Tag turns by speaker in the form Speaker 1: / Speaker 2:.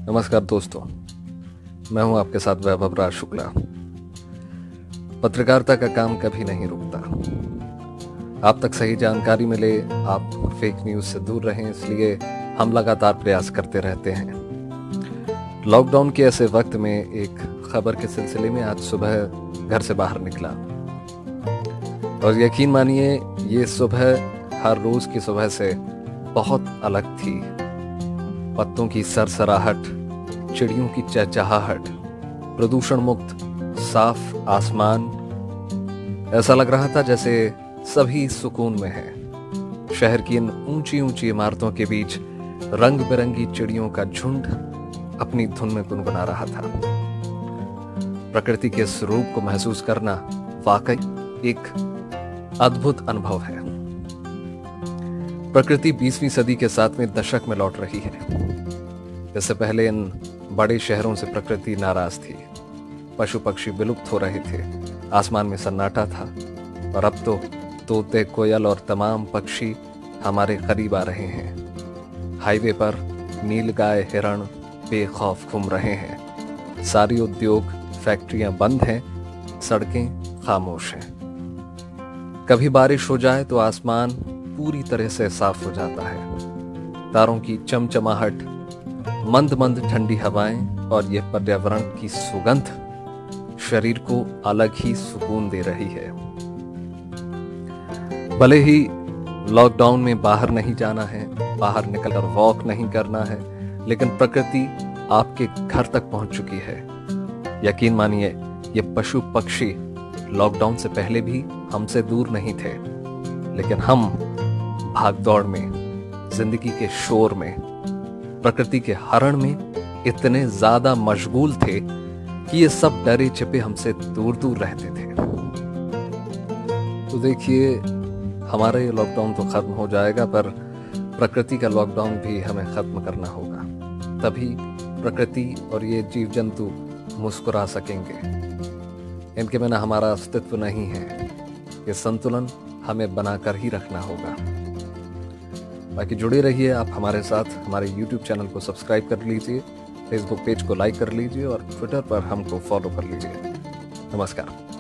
Speaker 1: नमस्कार दोस्तों, मैं हूं आपके साथ वैभव राज शुक्ला। पत्रकारिता का काम कभी नहीं रुकता। आप तक सही जानकारी मिले, आप फेक न्यूज से दूर रहें, इसलिए हम लगातार प्रयास करते रहते हैं। लॉकडाउन के ऐसे वक्त में एक खबर के सिलसिले में आज सुबह घर से बाहर निकला और यकीन मानिए ये सुबह हर रोज की सुबह से बहुत अलग थी। पत्तों की सरसराहट, चिड़ियों की चहचहाहट, प्रदूषण मुक्त साफ आसमान, ऐसा लग रहा था जैसे सभी सुकून में हैं। शहर की इन ऊंची ऊंची इमारतों के बीच रंग बिरंगी चिड़ियों का झुंड अपनी धुन में गुनगुना रहा था। प्रकृति के इस रूप को महसूस करना वाकई एक अद्भुत अनुभव है। प्रकृति 20वीं सदी के 7वें दशक में लौट रही है। इससे पहले इन बड़े शहरों से प्रकृति नाराज थी। पशु पक्षी विलुप्त हो रहे थे, आसमान में सन्नाटा था और अब तो तोते, कोयल और तमाम पक्षी हमारे करीब आ रहे हैं। हाईवे पर नीलगाय, हिरण बेखौफ घूम रहे हैं। सारी उद्योग, फैक्ट्रियां बंद हैं, सड़कें खामोश हैं। कभी बारिश हो जाए तो आसमान पूरी तरह से साफ हो जाता है। तारों की चमचमाहट, मंद मंद ठंडी हवाएं और यह पर्यावरण की सुगंध शरीर को अलग ही सुकून दे रही है। भले ही लॉकडाउन में बाहर नहीं जाना है, बाहर निकलकर वॉक नहीं करना है, लेकिन प्रकृति आपके घर तक पहुंच चुकी है। यकीन मानिए ये पशु पक्षी लॉकडाउन से पहले भी हमसे दूर नहीं थे, लेकिन हम भागदौड़ में, जिंदगी के शोर में, प्रकृति के हरण में इतने ज्यादा मशगूल थे कि ये सब डरे छिपे हमसे दूर दूर रहते थे। तो देखिए, हमारा ये लॉकडाउन तो खत्म हो जाएगा, पर प्रकृति का लॉकडाउन भी हमें खत्म करना होगा। तभी प्रकृति और ये जीव जंतु मुस्कुरा सकेंगे। इनके बिना हमारा अस्तित्व नहीं है। ये संतुलन हमें बनाकर ही रखना होगा। बाकी जुड़े रहिए आप हमारे साथ। हमारे YouTube चैनल को सब्सक्राइब कर लीजिए, फेसबुक पेज को लाइक कर लीजिए और ट्विटर पर हमको फॉलो कर लीजिए। नमस्कार।